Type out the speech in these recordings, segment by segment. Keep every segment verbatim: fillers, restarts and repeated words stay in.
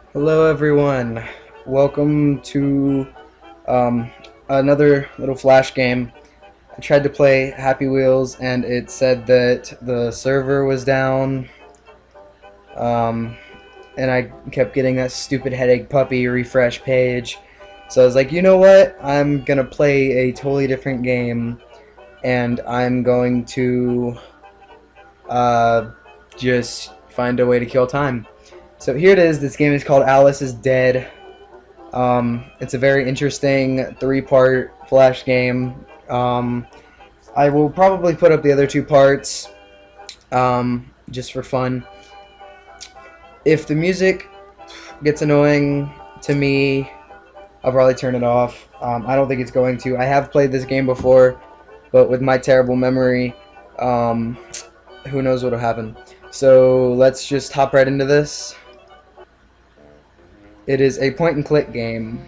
Hello, everyone. Welcome to um, another little flash game. I tried to play Happy Wheels, and it said that the server was down, um, and I kept getting that stupid headache puppy refresh page. So I was like, you know what? I'm gonna play a totally different game, and I'm going to uh, just find a way to kill time. So here it is. This game is called Alice is Dead. Um, it's a very interesting three-part Flash game. Um, I will probably put up the other two parts um, just for fun. If the music gets annoying to me, I'll probably turn it off. Um, I don't think it's going to. I have played this game before, but with my terrible memory, um, who knows what will happen. So let's just hop right into this. It is a point-and-click game.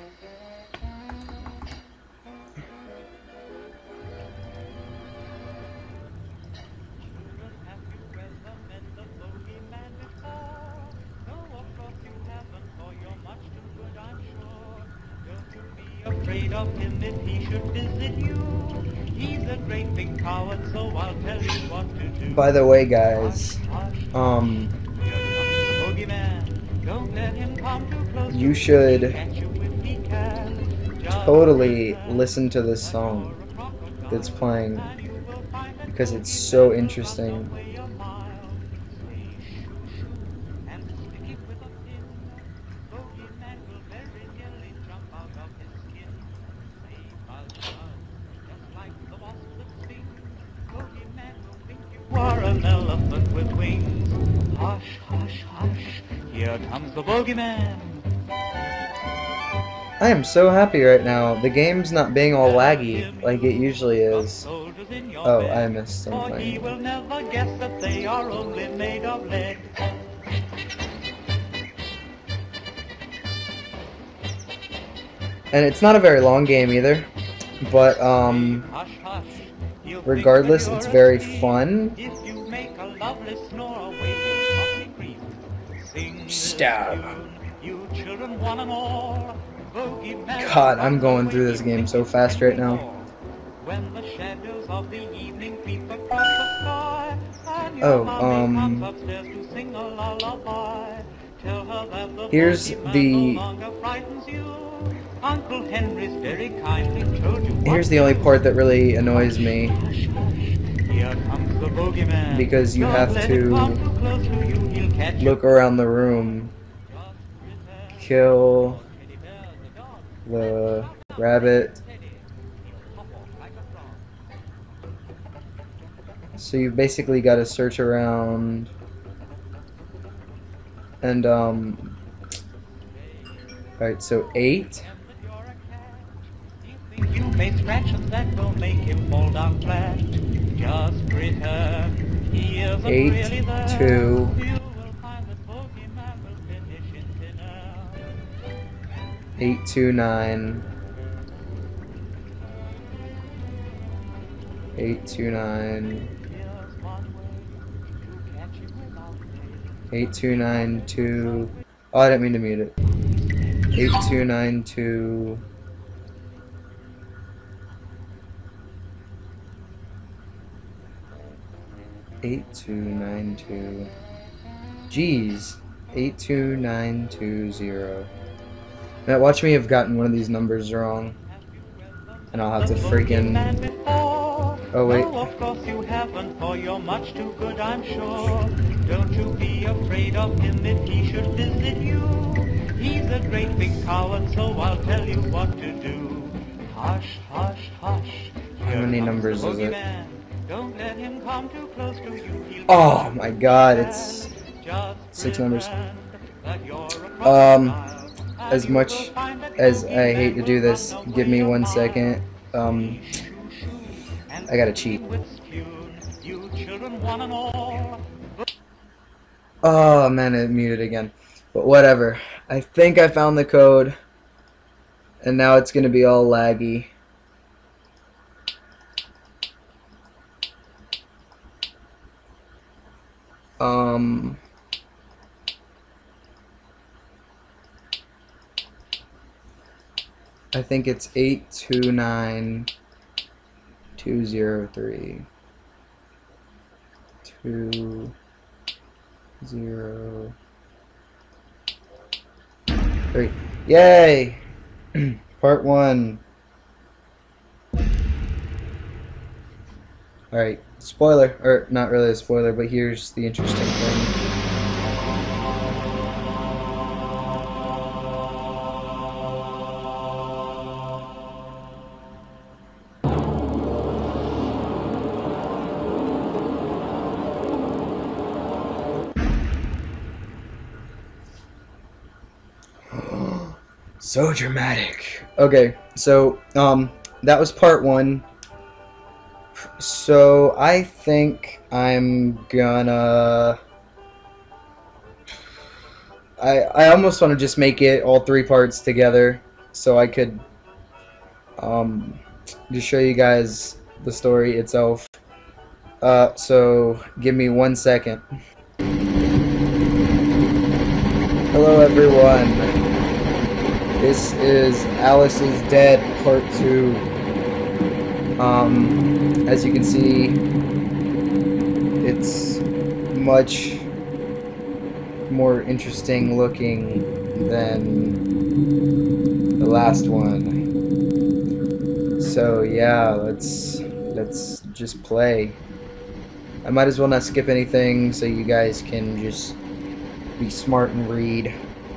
Afraid of him if he should visit you. He's a great big coward, so I'll tell you what to do. By the way, guys, um, you should totally listen to this song that's playing because it's so interesting. Are an elephant with wings. Hush, hush, hush. Here comes the bogeyman. I am so happy right now. The game's not being all laggy like it usually is. Oh, I missed For he something. will never guess that they are only made of lead. And it's not a very long game either, but um, Hush, hush. He'll regardless, think it's that very you're asleep. fun. If you make a lovely snore, waiting softly creep. Sing this Stab. tune, you children one and all. Bogeyman God, will I'm run going away through this if game they so give fast right any now. more. When the shadows of the evening creep across the sky, and your Oh, mommy comes um, upstairs to sing a lullaby, tell her that the here's bogeyman no the longer frightens you. Uncle Henry's very kindly told you what here's the to only do. part that really annoys me, Hush, hush, here comes the bogeyman. because you Don't have let him come to too close to you, he'll catch you. look around the room, kill the rabbit. So you've basically got to search around and um alright, so eight, You may scratch and that will make him fall down flat. Just pretend he isn't eight, really there. two, You will find that bogeyman will finish in thin air. eight, two, nine, eight, two, nine, Here's one way to catch him without fail. eight, two, nine, two. Oh, I didn't mean to mute it. Eight, two, nine, two. Eight, two, nine, two. Jeez, eight, two, nine, two, zero. Now watch me have gotten one of these numbers wrong, and I'll have to freaking. Oh wait. No, of course you haven't, for you're much too good, I'm sure. Don't you be afraid of him if he should visit you. He's a great big coward, so I'll tell you what to do. Hush, hush, hush. How many numbers is it? Don't let him come too close to you. He'll Oh my God, it's six numbers. Um, as much as I hate to do this, give me one second. Um, I gotta cheat. Oh man, it muted again. But whatever. I think I found the code, and now it's gonna be all laggy. Um, I think it's eight two nine two zero three two zero three. Yay! Part one. Alright, spoiler, or not really a spoiler, but here's the interesting thing. So dramatic. Okay, so um, that was part one. So I think I'm gonna. I I almost want to just make it all three parts together, so I could um, just show you guys the story itself. Uh, so give me one second. Hello everyone. This is Alice is Dead Part two. Um, as you can see, it's much more interesting looking than the last one. So yeah, let's let's just play. I might as well not skip anything so you guys can just be smart and read.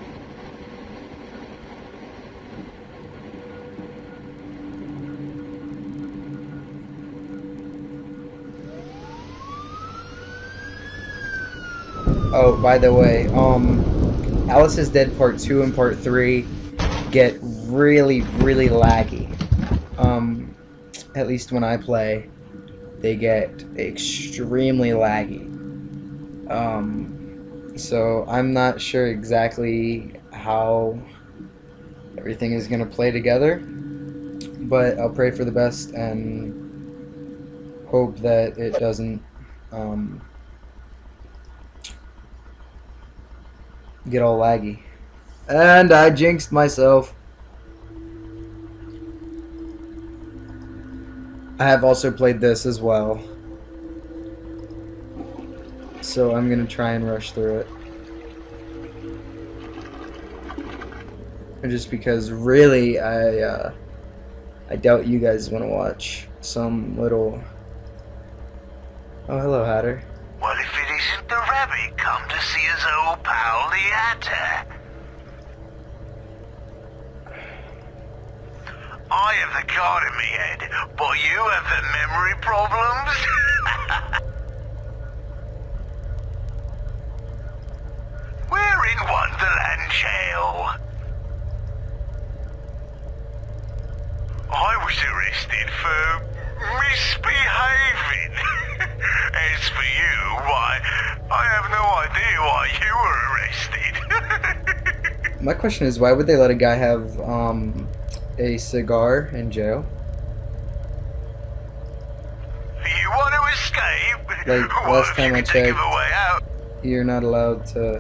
Oh, by the way, um, Alice is Dead Part two and Part three get really, really laggy. Um, at least when I play, they get extremely laggy. Um, so I'm not sure exactly how everything is going to play together, but I'll pray for the best and hope that it doesn't, um... get all laggy. And I jinxed myself. I have also played this as well, so I'm gonna try and rush through it. Just because really I uh, I doubt you guys want to watch some little... Oh, hello Hatter. Well, if it isn't the rabbit come to see his old pal the Hatter. I have the card in me head, but you have the memory problems. We're in Wonderland Jail. I was arrested for misbehaving. As for you, why, I have no idea why you were arrested. My question is, why would they let a guy have um, a cigar in jail? You want to escape? Like, Well, last if time you I can think checked, of a way out. you're not allowed to...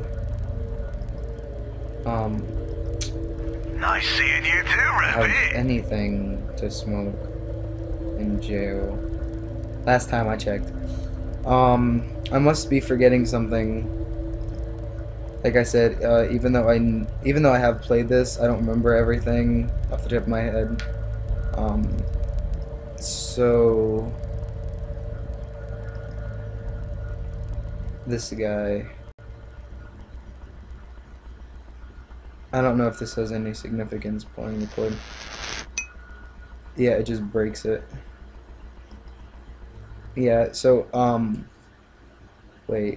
Um... Nice seeing you too, have Rabbit. anything to smoke in jail. Last time I checked. Um, I must be forgetting something. Like I said, uh, even though I even though I have played this, I don't remember everything off the tip of my head. Um, so this guy. I don't know if this has any significance pulling the cord. Yeah, it just breaks it. Yeah, so, um, wait.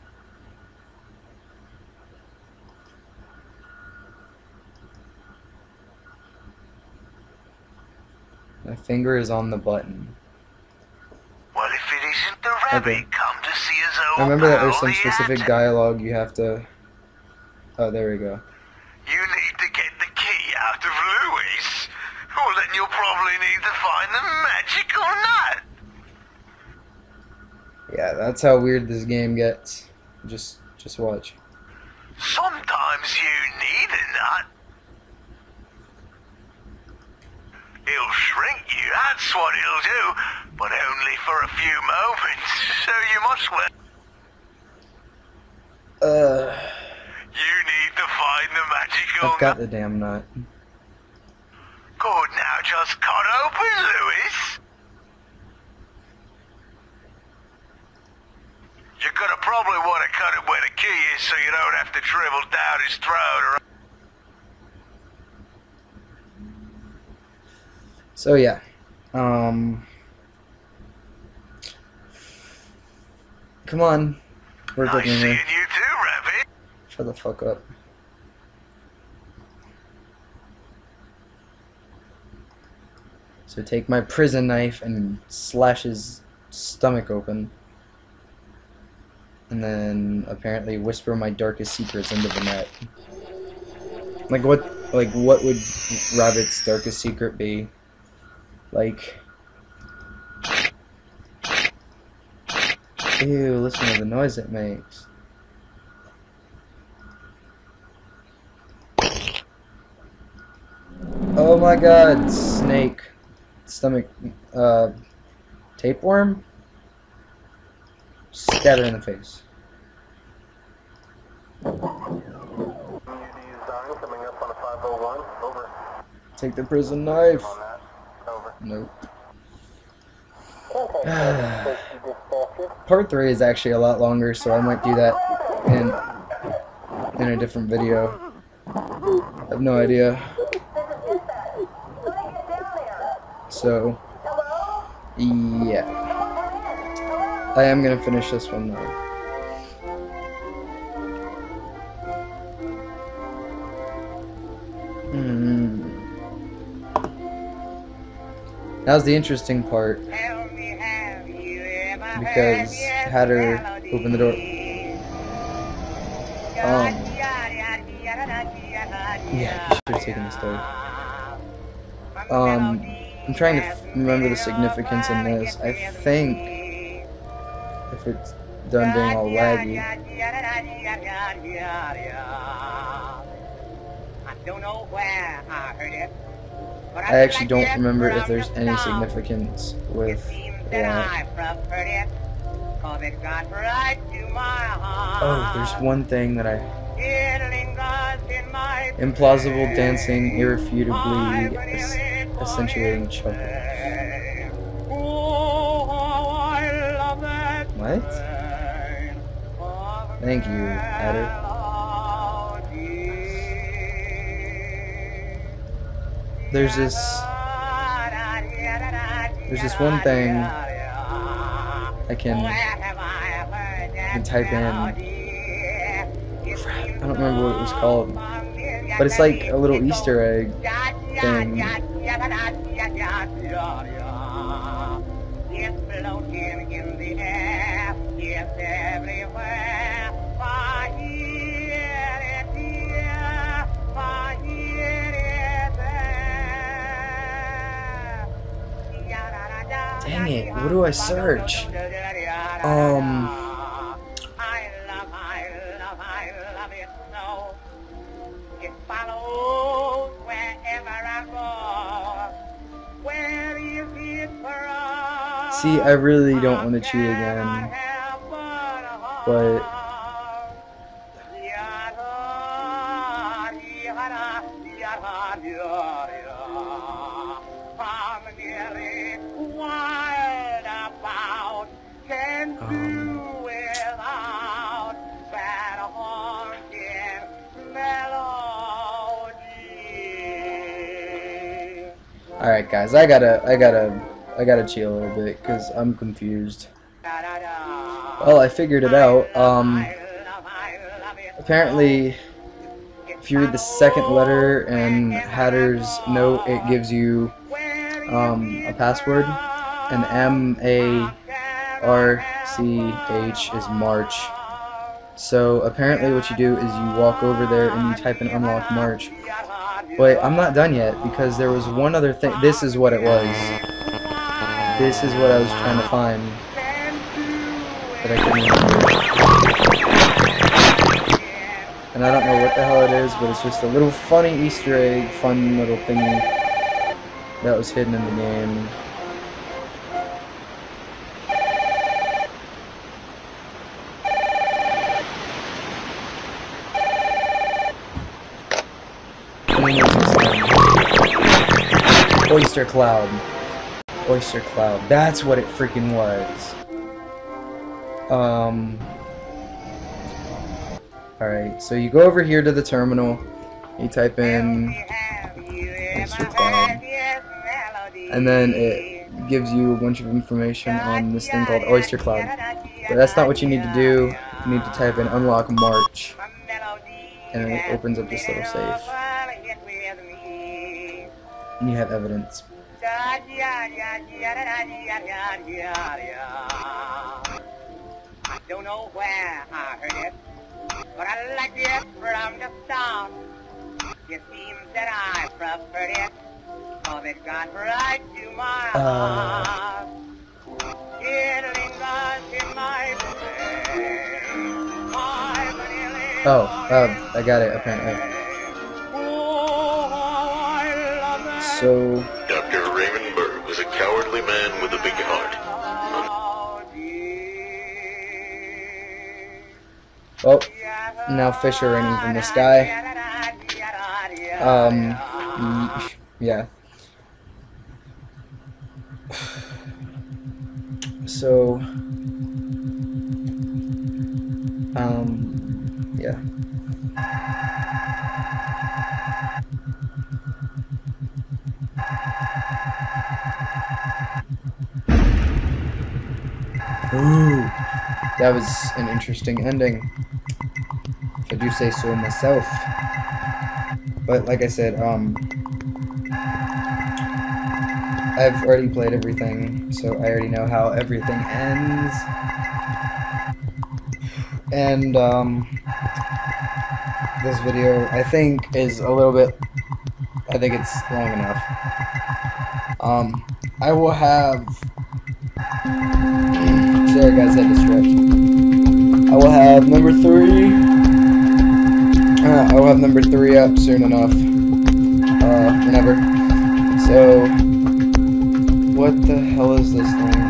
My finger is on the button. Well, if it isn't the rabbit, Okay. come to see his old Remember that pal, there's some the specific Hatter. dialogue you have to... Oh, there we go. You need to get the key out of Lewis. Well, then you'll probably need to find the magical nut. Yeah, that's how weird this game gets. Just, just watch. Sometimes you need a nut. He'll shrink you, that's what he'll do, but only for a few moments, so you must well... Uh... You need to find the magical... I've got the damn nut. Good, now just cut open, Lewis. You're gonna probably want to cut it where the key is so you don't have to dribble down his throat or... So yeah, um, come on, work Nice with me seeing here. you too, Rabbit. Shut the fuck up. So take my prison knife and slash his stomach open, and then apparently whisper my darkest secrets into the net. Like what? Like what would Rabbit's darkest secret be? Like, ew, listen to the noise it makes. Oh my god, snake. Stomach, uh, tapeworm? Stab it in the face. Take the prison knife. Nope. Part three is actually a lot longer, so I might do that in in a different video. I have no idea. So, yeah. I am gonna finish this one though. Hmm. That was the interesting part, because Hatter opened the door. Um, yeah, he should have taken the stove. Um, I'm trying to f remember the significance in this. I think if it's done being all laggy. I actually don't remember if there's any significance with that. Oh, there's one thing that I... Implausible dancing, irrefutably accentuating chuckle. What? Thank you, Hatter. There's this... There's this one thing I can, I can type in. Crap, I don't remember what it was called. But it's like a little Easter egg thing. Dang it, what do I search? Um... See, I really don't want to cheat again, but... Alright guys, I gotta, I gotta, I gotta chill a little bit, because I'm confused. Well, I figured it out. Um, apparently, if you read the second letter in Hatter's note, it gives you um, a password, and M A R C H is March. So apparently what you do is you walk over there and you type in unlock March. But I'm not done yet, because there was one other thing. This is what it was. This is what I was trying to find that I couldn't remember. And I don't know what the hell it is, but it's just a little funny Easter egg, fun little thingy. that was hidden in the game. Oyster Cloud. Oyster Cloud. That's what it freaking was. Um. Alright, so you go over here to the terminal. You type in Oyster Cloud. And then it gives you a bunch of information on this thing called Oyster Cloud. But that's not what you need to do. You need to type in Unlock March. And it opens up this little safe. And you have evidence. Don't know where I heard it, but I liked it from the start. It seems that I preferred it, cause it got right to my heart. It lingers in my brain. Oh, um, I got it apparently. So Doctor Raymond Burr was a cowardly man with a big heart. Oh, now fish are raining from the sky. Um, yeah. So, um, yeah. Ooh, that was an interesting ending, if I do say so myself. But like I said, um, I've already played everything, so I already know how everything ends. And um, this video, I think, is a little bit, I think it's long enough. Um, I will have, sorry guys, I had to stretch. I will have number three, uh, I will have number three up soon enough, uh, whenever. So, what the hell is this thing?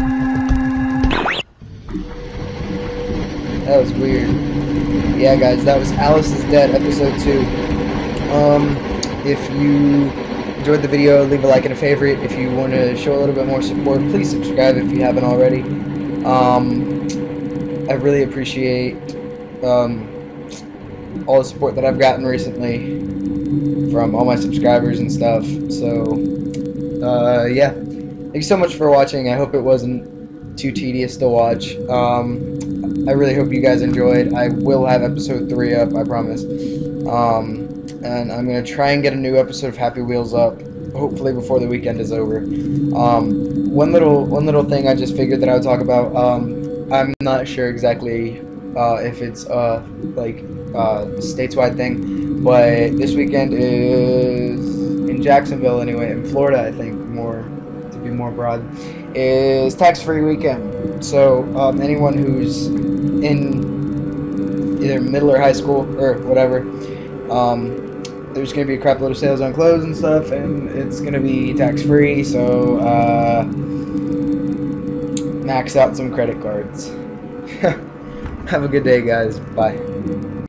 That was weird. Yeah guys, that was Alice is Dead, episode two. Um, if you enjoyed the video, leave a like and a favorite. If you want to show a little bit more support, please subscribe if you haven't already. Um, I really appreciate um, all the support that I've gotten recently from all my subscribers and stuff. So, uh, yeah. Thank you so much for watching. I hope it wasn't too tedious to watch. Um, I really hope you guys enjoyed. I will have episode three up, I promise. Um, and I'm going to try and get a new episode of Happy Wheels up, hopefully before the weekend is over. Um, one little one little thing I just figured that I would talk about. Um, I'm not sure exactly uh, if it's uh, like a stateside thing, but this weekend is in Jacksonville anyway, in Florida I think, more to be more broad, is tax-free weekend. So um, anyone who's in either middle or high school or whatever, um, there's going to be a crap load of sales on clothes and stuff, and it's going to be tax-free, so uh, max out some credit cards. Have a good day, guys. Bye.